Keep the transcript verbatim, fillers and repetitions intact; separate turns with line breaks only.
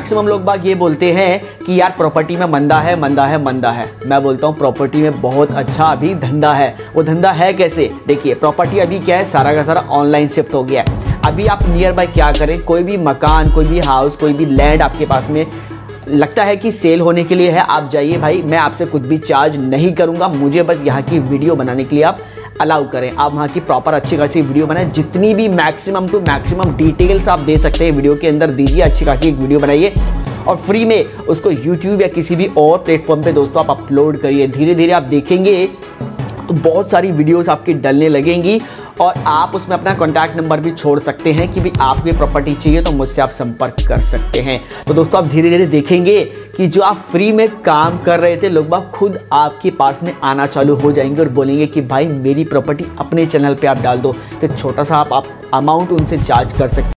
Maximum लोग बाग ये बोलते हैं कि यार प्रॉपर्टी में मंदा है मंदा है मंदा है। मैं बोलता हूँ प्रॉपर्टी में बहुत अच्छा अभी धंधा है। वो धंधा है कैसे? देखिए, प्रॉपर्टी अभी क्या है, सारा का सारा ऑनलाइन शिफ्ट हो गया है। अभी आप नियर बाय क्या करें, कोई भी मकान, कोई भी हाउस, कोई भी लैंड आपके पास में लगता है कि सेल होने के लिए है, आप जाइए भाई, मैं आपसे कुछ भी चार्ज नहीं करूंगा, मुझे बस यहाँ की वीडियो बनाने के लिए आप अलाउ करें। आप वहाँ की प्रॉपर अच्छी खासी वीडियो बनाएं, जितनी भी मैक्सिमम टू मैक्सिमम डिटेल्स आप दे सकते हैं वीडियो के अंदर दीजिए, अच्छी खासी एक वीडियो बनाइए और फ्री में उसको यूट्यूब या किसी भी और प्लेटफॉर्म पे दोस्तों आप अपलोड करिए। धीरे धीरे आप देखेंगे तो बहुत सारी वीडियोस आपकी डलने लगेंगी और आप उसमें अपना कॉन्टैक्ट नंबर भी छोड़ सकते हैं कि भाई आपको ये प्रॉपर्टी चाहिए तो मुझसे आप संपर्क कर सकते हैं। तो दोस्तों आप धीरे धीरे देखेंगे कि जो आप फ्री में काम कर रहे थे, लोग बाग खुद आपके पास में आना चालू हो जाएंगे और बोलेंगे कि भाई मेरी प्रॉपर्टी अपने चैनल पे आप डाल दो। फिर छोटा सा आप, आप अमाउंट उनसे चार्ज कर सकते हैं।